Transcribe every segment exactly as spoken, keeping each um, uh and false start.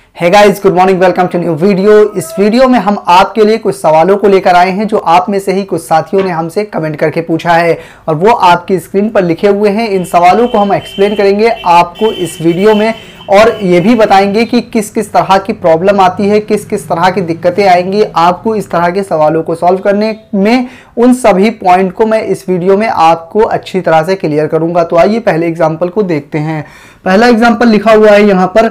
Hey guys, good morning, welcome to new video. इस video में हम आपके लिए कुछ सवालों को लेकर आए हैं जो आप में से ही कुछ साथियों ने हमसे कमेंट करके पूछा है और वो आपकी स्क्रीन पर लिखे हुए हैं। इन सवालों को हम एक्सप्लेन करेंगे आपको इस वीडियो में और ये भी बताएंगे कि किस किस तरह की प्रॉब्लम आती है, किस किस तरह की दिक्कतें आएंगी आपको इस तरह के सवालों को सॉल्व करने में। उन सभी पॉइंट को मैं इस वीडियो में आपको अच्छी तरह से क्लियर करूंगा। तो आइए पहले एग्जाम्पल को देखते हैं। पहला एग्जाम्पल लिखा हुआ है यहाँ पर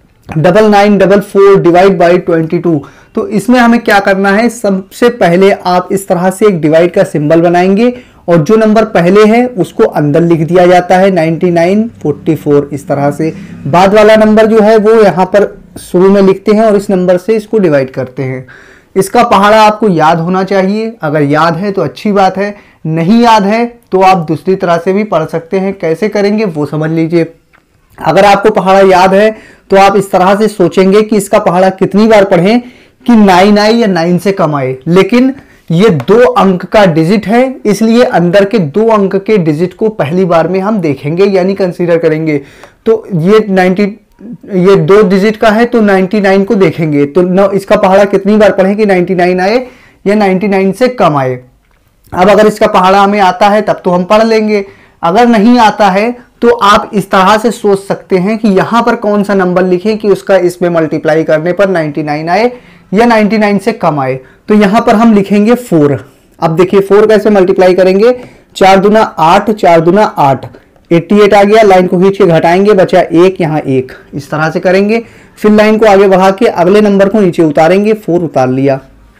double nine double four divide by twenty two. तो इसमें हमें क्या करना है, सबसे पहले आप इस तरह से एक डिवाइड का सिंबल बनाएंगे और जो नंबर पहले है उसको अंदर लिख दिया जाता है नाइनटी नाइन फोर्टी फोर। इस तरह से बाद वाला नंबर जो है वो यहाँ पर शुरू में लिखते हैं और इस नंबर से इसको डिवाइड करते हैं। इसका पहाड़ा आपको याद होना चाहिए। अगर याद है तो अच्छी बात है, नहीं याद है तो आप दूसरी तरह से भी पढ़ सकते हैं। कैसे करेंगे वो समझ लीजिए। अगर आपको पहाड़ा याद है तो आप इस तरह से सोचेंगे कि इसका पहाड़ा कितनी बार पढ़ें कि नाइन आए या नाइन से कम आए, लेकिन ये दो अंक का डिजिट है इसलिए अंदर के दो अंक के डिजिट को पहली बार में हम देखेंगे यानी कंसीडर करेंगे। तो ये नाइनटी ये दो डिजिट का है तो नाइनटी नाइन को देखेंगे। तो न, इसका पहाड़ा कितनी बार पढ़ें कि नाइनटी नाइन आए या नाइनटी नाइन से कम आए। अब अगर इसका पहाड़ा हमें आता है तब तो हम पढ़ लेंगे, अगर नहीं आता है तो आप इस तरह से सोच सकते हैं कि यहां पर कौन सा नंबर लिखें कि उसका इसमें मल्टीप्लाई करने पर नाइनटी नाइन आए या नाइनटी नाइन से कम आए। तो यहां पर हम लिखेंगे फोर। अब देखिए फोर कैसे मल्टीप्लाई करेंगे, चार दुना आठ, चार दुना आठ, अट्ठासी आ गया। लाइन को खींच के घटाएंगे, बचा एक, यहाँ एक। इस तरह से करेंगे। फिर लाइन को आगे बढ़ा के अगले नंबर को नीचे उतारेंगे, फोर उतार लिया।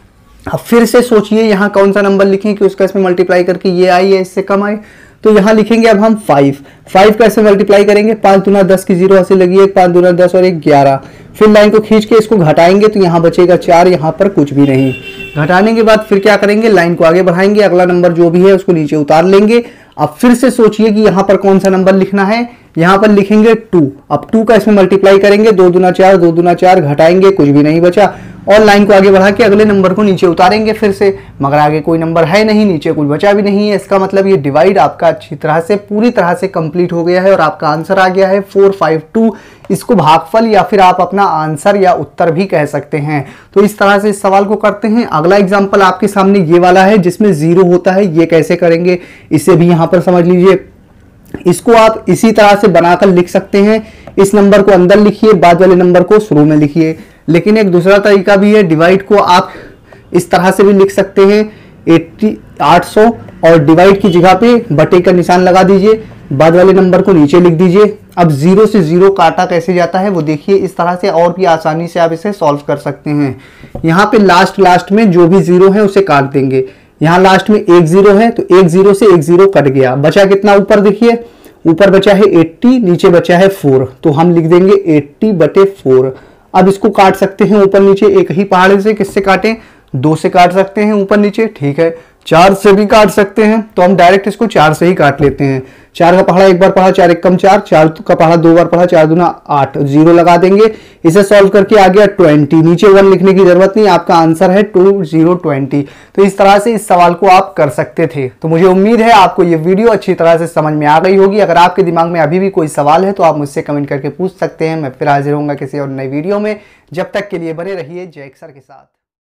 अब फिर से सोचिए यहां कौन सा नंबर लिखें कि उसका इसमें मल्टीप्लाई करके ये आई है इससे कम आए। तो यहां लिखेंगे अब हम फाइव। फाइव कैसे मल्टीप्लाई करेंगे, पांच दुना दस की जीरो हंसी लगी, एक पांच दुना दस और एक ग्यारह। फिर लाइन को खींच के इसको घटाएंगे तो यहाँ बचेगा चार, यहाँ पर कुछ भी नहीं। घटाने के बाद फिर क्या करेंगे, लाइन को आगे बढ़ाएंगे, अगला नंबर जो भी है उसको नीचे उतार लेंगे। अब फिर से सोचिए कि यहाँ पर कौन सा नंबर लिखना है, यहाँ पर लिखेंगे टू। अब टू का इसमें मल्टीप्लाई करेंगे, दो दुना चार, दो दुना चार, घटाएंगे कुछ भी नहीं बचा और लाइन को आगे बढ़ा के अगले नंबर को नीचे उतारेंगे फिर से, मगर आगे कोई नंबर है नहीं, नीचे कुछ बचा भी नहीं है। इसका मतलब ये डिवाइड आपका अच्छी तरह से पूरी तरह से कंप्लीट हो गया है और आपका आंसर आ गया है फोर फाइव टू। इसको भागफल या फिर आप अपना आंसर या उत्तर भी कह सकते हैं। तो इस तरह से इस सवाल को करते हैं। अगला एग्जाम्पल आपके सामने ये वाला है जिसमें जीरो होता है। ये कैसे करेंगे इसे भी यहाँ पर समझ लीजिए। इसको आप इसी तरह से बनाकर लिख सकते हैं। इस नंबर को अंदर लिखिए, बाद वाले नंबर को शुरू में लिखिए। लेकिन एक दूसरा तरीका भी है, डिवाइड को आप इस तरह से भी लिख सकते हैं, अस्सी आठ सौ, और डिवाइड की जगह पे बटे का निशान लगा दीजिए, बाद वाले नंबर को नीचे लिख दीजिए। अब जीरो से जीरो काटा कैसे जाता है वो देखिए। इस तरह से और भी आसानी से आप इसे सॉल्व कर सकते हैं। यहाँ पे लास्ट लास्ट में जो भी जीरो है उसे काट देंगे। यहाँ लास्ट में एक जीरो है तो एक जीरो से एक जीरो कट गया, बचा कितना ऊपर देखिए, ऊपर बचा है अस्सी, नीचे बचा है फोर। तो हम लिख देंगे अस्सी बटे फोर। अब इसको काट सकते हैं ऊपर नीचे एक ही पहाड़े से। किससे काटें, दो से काट सकते हैं ऊपर नीचे, ठीक है। चार से भी काट सकते हैं तो हम डायरेक्ट इसको चार से ही काट लेते हैं। चार का पहाड़ा एक बार पढ़ा, चार एक कम चार, चार का पहाड़ा दो बार पढ़ा, चार दूना आठ, जीरो लगा देंगे। इसे सॉल्व करके आ गया ट्वेंटी, नीचे वन लिखने की जरूरत नहीं, आपका आंसर है टू जीरो ट्वेंटी। तो इस तरह से इस सवाल को आप कर सकते थे। तो मुझे उम्मीद है आपको ये वीडियो अच्छी तरह से समझ में आ गई होगी। अगर आपके दिमाग में अभी भी कोई सवाल है तो आप मुझसे कमेंट करके पूछ सकते हैं। मैं फिर हाजिर होऊंगा किसी और नई वीडियो में। जब तक के लिए बने रहिए जय अक्षर के साथ।